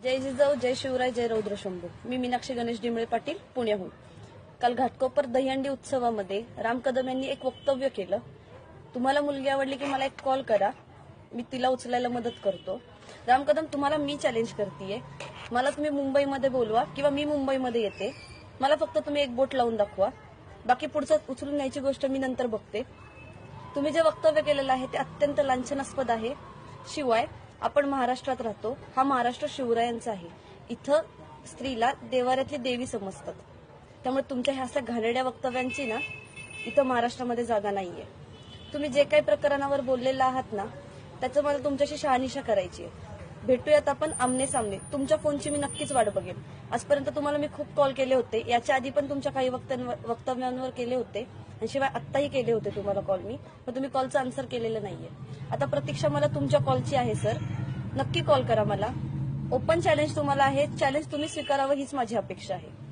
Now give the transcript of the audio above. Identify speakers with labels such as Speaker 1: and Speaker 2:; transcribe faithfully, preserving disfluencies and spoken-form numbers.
Speaker 1: जय जिजाऊ, जय शिवराय, जय रौद्रशंभू. मी मीनाक्षी गणेश डिंबळे पाटील, पुण्याहून. काल घाटकोपर दहीहंडी उत्सवामध्ये राम कदम यांनी एक वक्तव्य केलं. तुम्हाला मुलगी आवडली की मला एक कॉल करा, मी तिला उचलायला मदत करतो. राम कदम, तुम्हाला मी चॅलेंज करतेय. मला तुम्ही मुंबईमध्ये बोलवा किंवा मी मुंबईमध्ये येते. मला फक्त तुम्ही एक बोट लावून दाखवा. बाकी पुढचं उचलून न्यायची गोष्ट मी नंतर बघते. तुम्ही जे वक्तव्य केलेलं आहे ते अत्यंत लांछनास्पद आहे. शिवाय आपण महाराष्ट्रात राहतो, हा महाराष्ट्र शिवरायांचा आहे. इथं स्त्रीला देवाऱ्यातली देवी समजतात. त्यामुळे तुमच्या ह्या अशा घाणेरड्या वक्तव्यांची ना इथं महाराष्ट्रामध्ये जागा नाहीये. तुम्ही जे काही प्रकरणावर बोललेला आहात ना, त्याचं मला तुमच्याशी शहानिशा करायची आहे. भेटूयात आपण आमने सामने. तुमच्या फोनची मी नक्कीच वाट बघेन. आजपर्यंत तुम्हाला मी खूप कॉल केले होते, याच्या आधी पण तुमच्या काही वक्तव्यांवर केले होते आणि शिवाय आत्ताही केले होते तुम्हाला कॉल मी, पण तुम्ही कॉलचं आन्सर केलेलं नाहीये. आता प्रतीक्षा मला तुमच्या कॉलची आहे सर. नक्की कॉल करा मला. ओपन चॅलेंज तुम्हाला आहे. चॅलेंज तुम्ही स्वीकारावं हीच माझी अपेक्षा आहे.